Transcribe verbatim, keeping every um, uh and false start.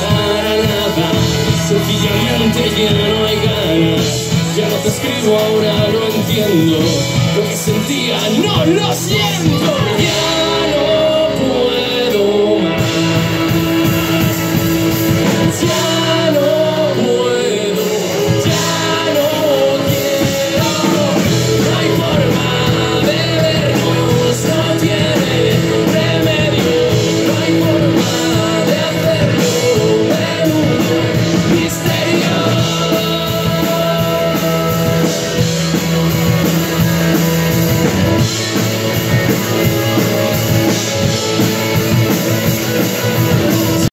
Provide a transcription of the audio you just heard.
para nada. Sencillamente ya no hay ganas. Ya no te escribo, ahora lo entiendo. Lo que sentía no lo siento.